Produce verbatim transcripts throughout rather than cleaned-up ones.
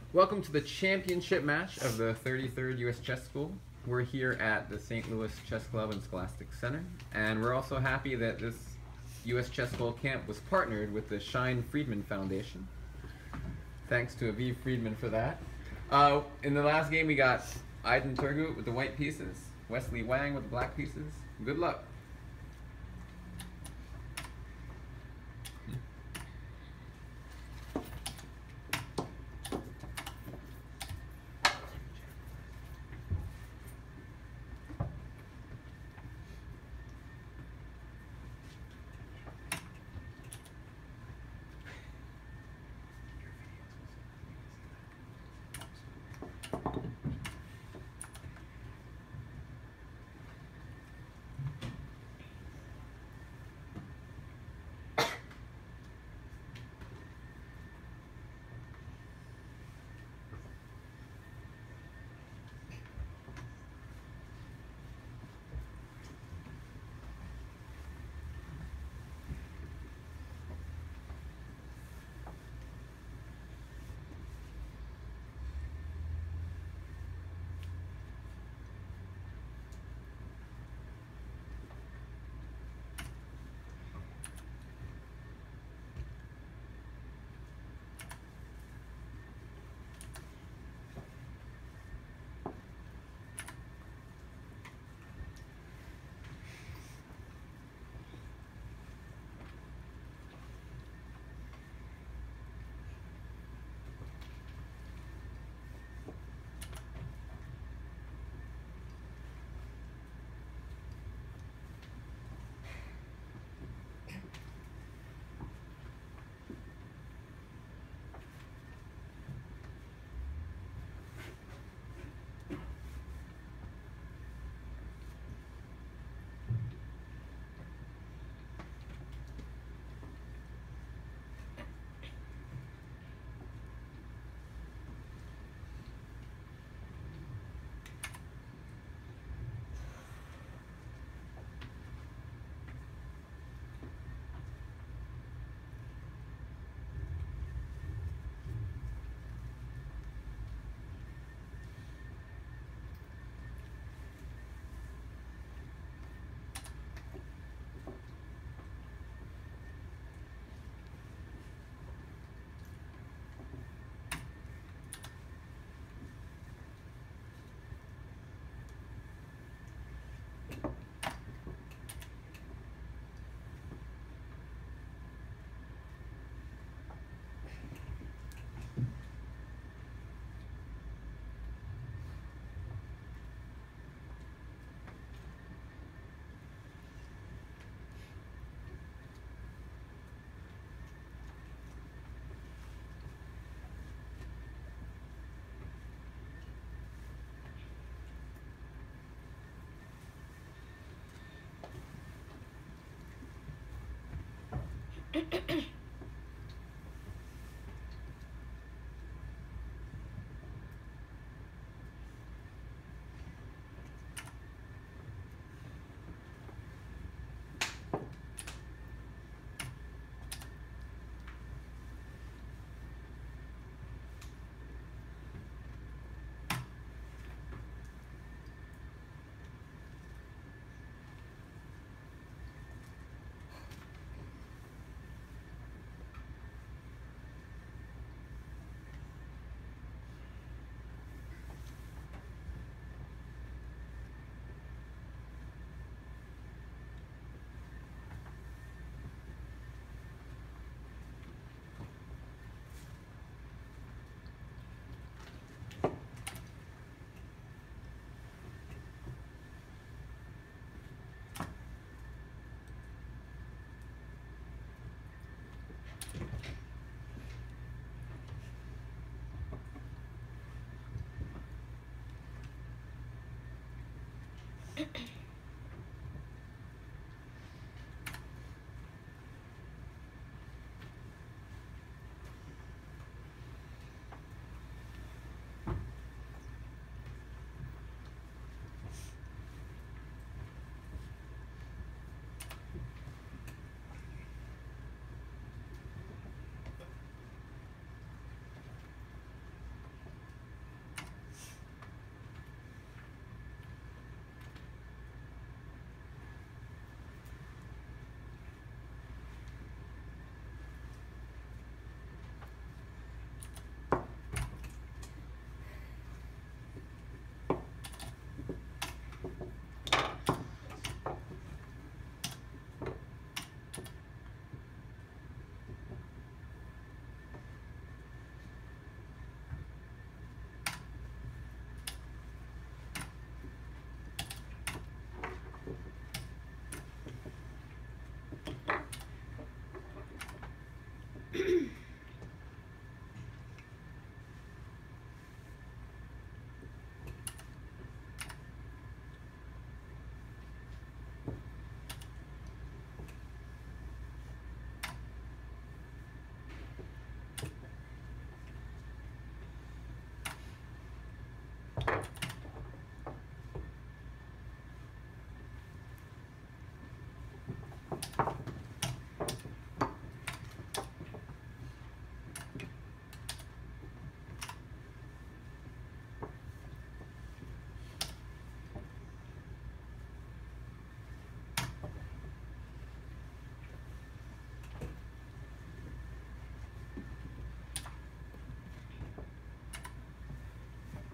Welcome to the championship match of the thirty-third U S Chess School. We're here at the Saint Louis Chess Club and Scholastic Center, and we're also happy that this U S Chess School camp was partnered with the Schein-Friedman Foundation. Thanks to Aviv Friedman for that. Uh, in the last game we got Aydin Turgut with the white pieces, Wesley Wang with the black pieces. Good luck.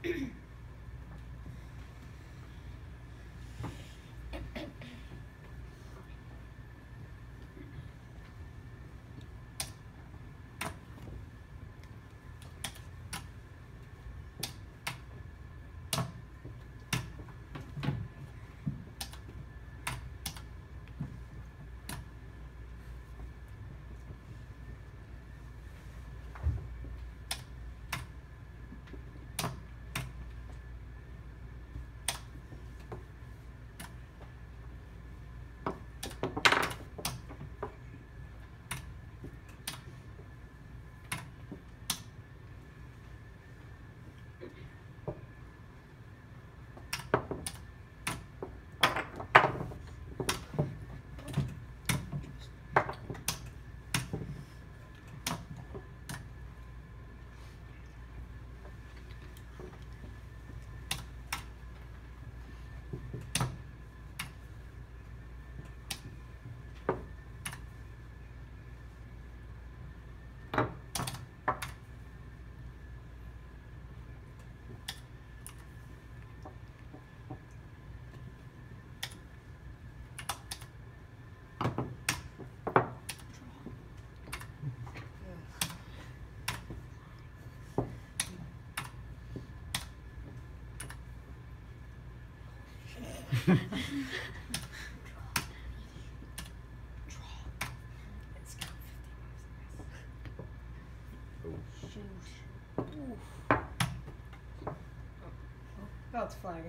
Oh, it's flagging.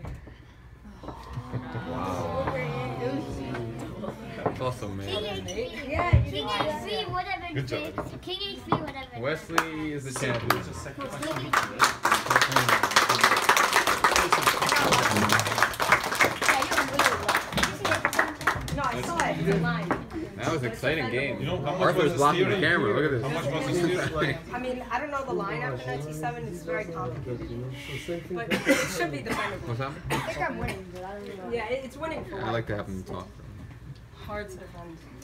Wow. That's awesome, man. King H V. Yeah, King H V, whatever. Good job. King H V, whatever. Wesley is the champion. No, I saw it. It's a line. That was an exciting game. You know, how much Arthur's was the blocking the theory? camera. Look at this. How much was the theory? I mean, I don't know the line after knight c seven. It's very complicated. But it should be defendable. What's that? I think I'm winning, but I don't know. Yeah, it- it's winning for I like to have them talk. hard to defend.